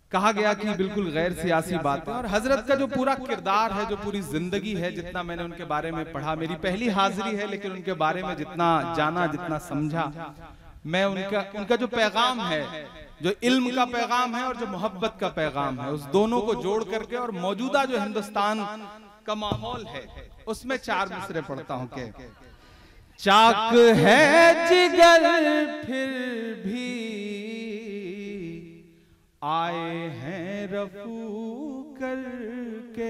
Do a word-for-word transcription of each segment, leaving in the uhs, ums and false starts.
कहा गया कि बिल्कुल गैर सियासी बात है। और हजरत का जो पूरा किरदार है, जो पूरी जिंदगी है, जितना मैंने उनके बारे में पढ़ा, मेरी पहली हाजिरी है, लेकिन उनके बारे में जितना जाना, जितना समझा, मैं उनका उनका जो पैगाम है, जो इल्म का पैगाम है और जो मोहब्बत का पैगाम है, उस दोनों को जोड़ करके और मौजूदा जो हिंदुस्तान का माहौल है उसमें चार मिसरे पढ़ता हूं के चाक है जिगर फिर भी आए हैं रफू करके,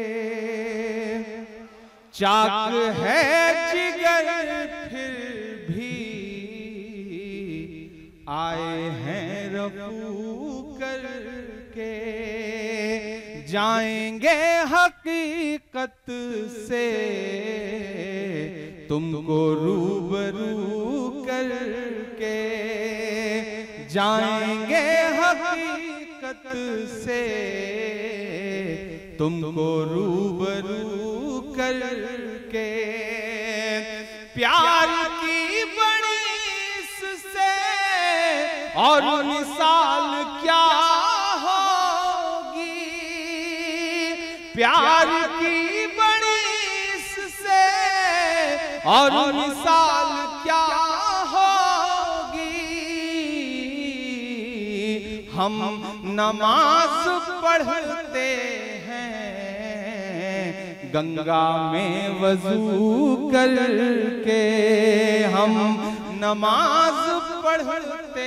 चाक है जिगर फिर भी आए हैं रफू करके, जाएंगे हकीकत से तुमको रूबरू करके, जाएंगे हकीकत से तुमको रूबरू करके, प्यार की बड़ी इससे और मिसाल क्या होगी, प्यार की बड़ी इससे और मिसाल क्या होगी, हम नमाज पढ़ते हैं गंगा में वजू करके, हम नमाज पढ़ते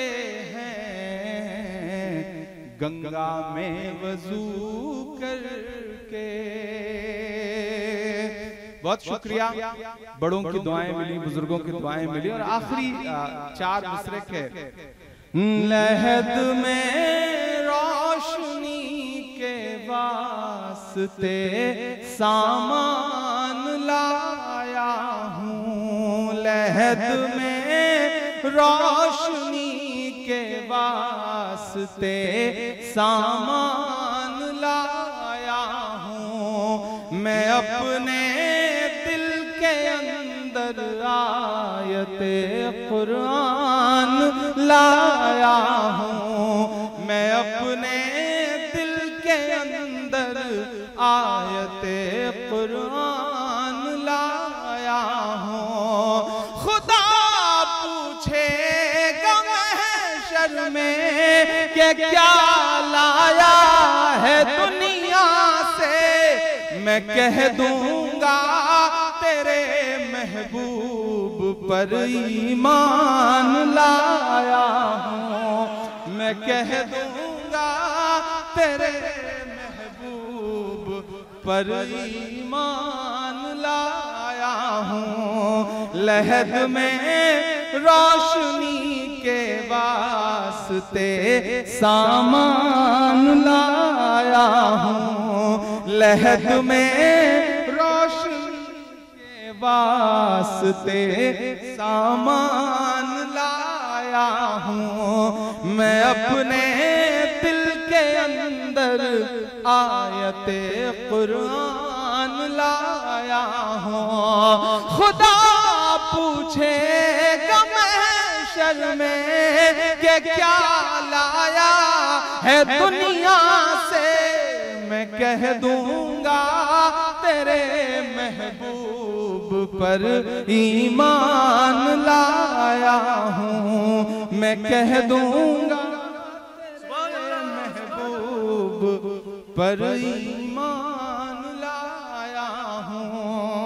हैं गंगा में वजू करके। बहुत शुक्रिया, बड़ों की दुआएं मिली, बुजुर्गों की दुआएं मिली। और आखिरी चार मिसरे के लहद में रोशनी के वास्ते सामान लाया हूँ, लहद में रोशनी के वास्ते सामान लाया हूँ, मैं अपने दिल के अंदर आयते कुरान लाया हूँ, मैं अपने दिल के अंदर आयते कुरान लाया हूँ। खुदा पूछेगा महशर में कि क्या लाया है दुनिया से, मैं कह दूंगा तेरे महबूब पर ईमान लाया हूँ, मैं कह दूंगा तेरे महबूब पर ईमान लाया हूँ, लहद में रोशनी के वास्ते सामान लाया हूँ, लहद में रोशनी के वास्ते सामान लाया हूँ, मैं अपने दिल के अंदर आयते कुरान लाया हूँ। खुदा पूछेगा महशर में कि क्या लाया है दुनिया से, मैं कह दूंगा तेरे महबूब पर ईमान लाया हूँ, मैं कह दूंगा तेरे महबूब पर ईमान लाया हूँ।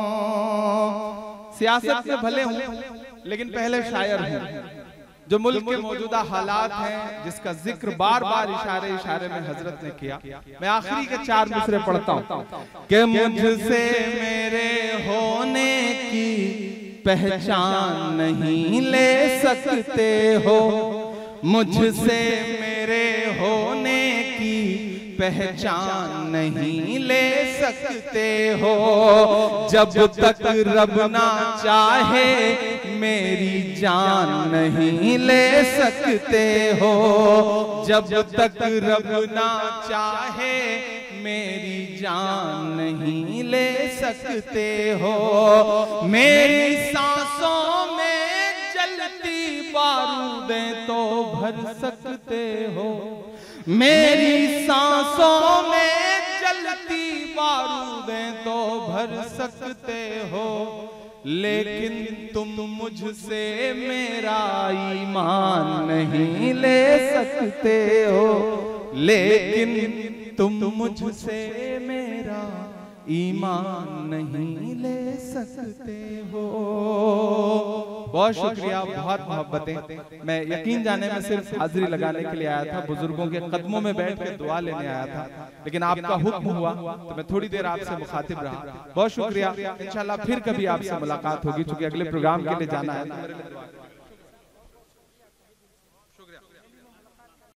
सियासत में भले हूँ लेकिन पहले शायर हूँ। जो मुल्क के मौजूदा हालात हैं, जिसका जिक्र बार बार इशारे इशारे में हजरत ने किया, मैं आखिरी के चार मिसरे पढ़ता हूँ कि मुझसे मेरे होने की पहचान नहीं ले सकते हो, मुझसे मेरे होने की पहचान नहीं ले सकते हो, जब तक रब ना चाहे मेरी जान नहीं ले सकते हो, जब तक रब ना चाहे मेरी जान नहीं ले सकते हो, मेरी सांसों में जलती बारूदें तो भर सकते हो, मेरी सांसों में जलती बारूदें तो भर सकते हो, लेकिन तुम मुझसे मेरा ईमान नहीं ले सकते हो, लेकिन तुम मुझसे मेरा ईमान नहीं ले सकते हो। बहुत शुक्रिया, बहुत मोहब्बतें। मैं यकीन जाने में सिर्फ हाजिरी लगाने के लिए आया था, बुजुर्गों के कदमों में बैठ के दुआ लेने आया था, लेकिन आपका हुक्म हुआ तो मैं थोड़ी देर आपसे मुखातिब रहा। बहुत शुक्रिया, इंशाल्लाह फिर कभी आपसे मुलाकात होगी, चूंकि अगले प्रोग्राम के लिए जाना है।